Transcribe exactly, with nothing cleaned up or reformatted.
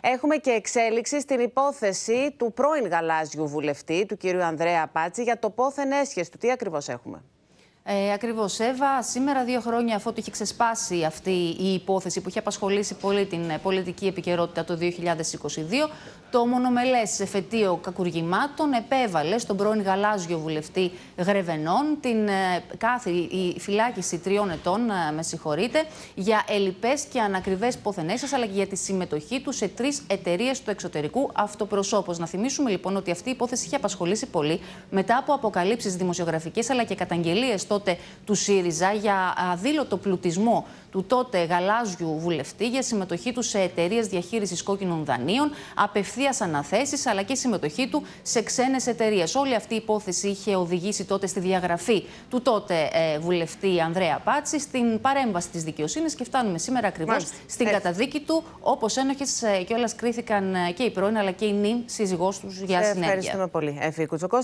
Έχουμε και εξέλιξη στην υπόθεση του πρώην γαλάζιου βουλευτή, του κυρίου Ανδρέα Πάτση, για το πόθεν έσχες του. Τι ακριβώς έχουμε? Ε, ακριβώς, Εύα. Σήμερα, δύο χρόνια αφού είχε ξεσπάσει αυτή η υπόθεση που είχε απασχολήσει πολύ την πολιτική επικαιρότητα το δύο χιλιάδες είκοσι δύο, το μονομελές εφετείο κακουργημάτων επέβαλε στον πρώην γαλάζιο βουλευτή Γρεβενών την ε, κάθετη φυλάκιση τριών ετών, ε, με συγχωρείτε, για ελλειπές και ανακριβές πόθεν έσχες, αλλά και για τη συμμετοχή του σε τρεις εταιρείες του εξωτερικού αυτοπροσώπως. Να θυμίσουμε λοιπόν ότι αυτή η υπόθεση είχε απασχολήσει πολύ μετά από αποκαλύψεις δημοσιογραφικές αλλά και καταγγελίες τότε του ΣΥΡΙΖΑ για αδήλωτο πλουτισμό του τότε γαλάζιου βουλευτή, για συμμετοχή του σε εταιρείες διαχείρισης κόκκινων δανείων, απευθείας αναθέσεις, αλλά και συμμετοχή του σε ξένες εταιρείες. Όλη αυτή η υπόθεση είχε οδηγήσει τότε στη διαγραφή του τότε ε, βουλευτή Ανδρέα Πάτση, στην παρέμβαση της δικαιοσύνης, και φτάνουμε σήμερα ακριβώς Μάλιστα. στην Έτσι. καταδίκη του, όπως ένοχες ε, κιόλας κρίθηκαν ε, και η πρώην αλλά και η νυν σύζυγός τους για συνέργεια. Ευχαριστούμε πολύ, Εφη Κουτσοκώστα.